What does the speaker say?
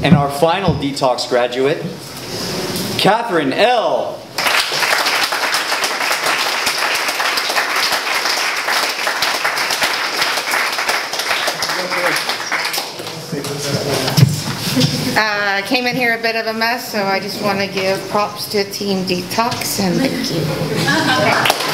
And our final Detox graduate, Catherine L. I came in here a bit of a mess, so I just want to give props to Team Detox and thank you.